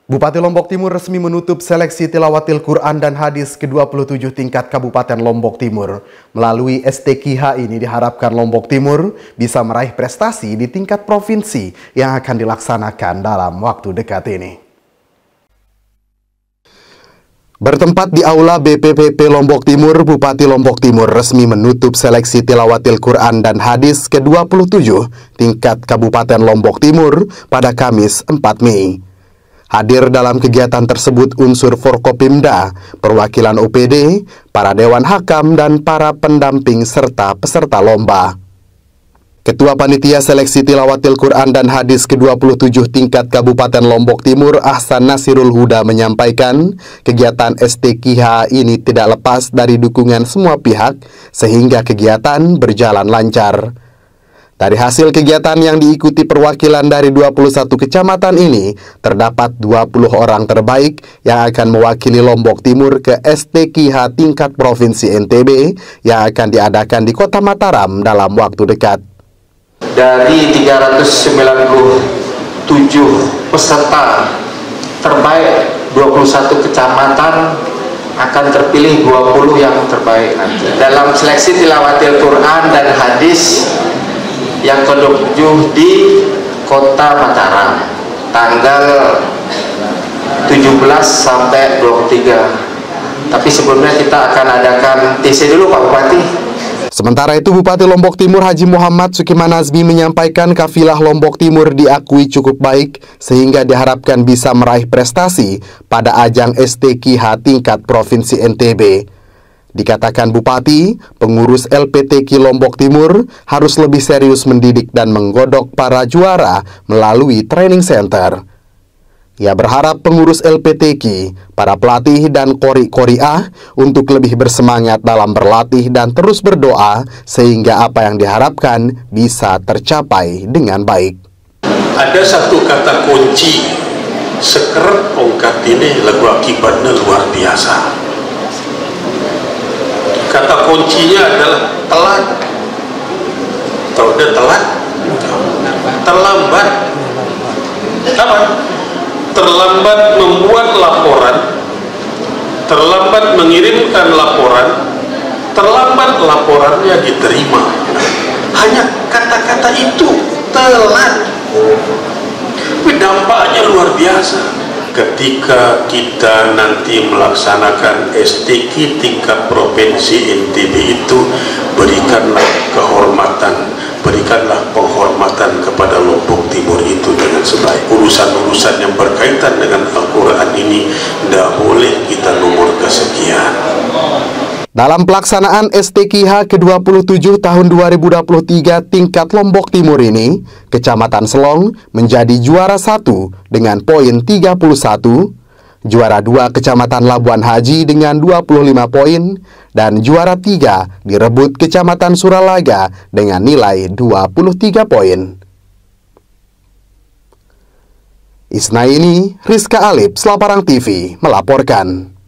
Bupati Lombok Timur resmi menutup seleksi tilawatil Quran dan hadis ke-27 tingkat Kabupaten Lombok Timur. Melalui STQH ini diharapkan Lombok Timur bisa meraih prestasi di tingkat provinsi yang akan dilaksanakan dalam waktu dekat ini. Bertempat di Aula BPPP Lombok Timur, Bupati Lombok Timur resmi menutup seleksi tilawatil Quran dan hadis ke-27 tingkat Kabupaten Lombok Timur pada Kamis 4 Mei. Hadir dalam kegiatan tersebut unsur Forkopimda, perwakilan OPD, para Dewan Hakam, dan para pendamping serta peserta lomba. Ketua Panitia Seleksi Tilawatil Quran dan Hadis ke-27 tingkat Kabupaten Lombok Timur, Ahsan Nasirul Huda, menyampaikan kegiatan STQH ini tidak lepas dari dukungan semua pihak sehingga kegiatan berjalan lancar. Dari hasil kegiatan yang diikuti perwakilan dari 21 kecamatan ini, terdapat 20 orang terbaik yang akan mewakili Lombok Timur ke STQH tingkat Provinsi NTB yang akan diadakan di Kota Mataram dalam waktu dekat. Dari 397 peserta terbaik 21 kecamatan akan terpilih 20 yang terbaik nanti. Dalam seleksi tilawatil Quran dan hadis yang ke-27 di Kota Mataram tanggal 17 sampai 23. Tapi sebelumnya kita akan adakan TC dulu Pak Bupati. Sementara itu Bupati Lombok Timur Haji Muhammad Sukimanazmi menyampaikan kafilah Lombok Timur diakui cukup baik sehingga diharapkan bisa meraih prestasi pada ajang STQH tingkat Provinsi NTB. Dikatakan Bupati, pengurus LPTQ Lombok Timur harus lebih serius mendidik dan menggodok para juara melalui training center. Ia berharap pengurus LPTQ, para pelatih dan kori-koriah untuk lebih bersemangat dalam berlatih dan terus berdoa sehingga apa yang diharapkan bisa tercapai dengan baik. Ada satu kata kunci, seker ongkat ini lagu akibatnya luar biasa. Kata kuncinya adalah telat. Kalau udah telat, terlambat. Apa? Terlambat membuat laporan, terlambat mengirimkan laporan, terlambat laporannya diterima. Hanya kata-kata itu, telat. Tapi dampaknya luar biasa. Ketika kita nanti melaksanakan STQ tingkat Provinsi NTB itu, berikanlah kehormatan, berikanlah penghormatan kepada Lombok Timur itu dengan sebaik. Urusan-urusan yang berkaitan dengan Al-Quran ini tidak boleh kita nomor kesekian. Dalam pelaksanaan STQH ke-27 tahun 2023 tingkat Lombok Timur ini, Kecamatan Selong menjadi juara 1 dengan poin 31, juara 2 Kecamatan Labuan Haji dengan 25 poin, dan juara 3 direbut Kecamatan Suralaga dengan nilai 23 poin. Isnaini Rizka Alip, Selaparang TV, melaporkan.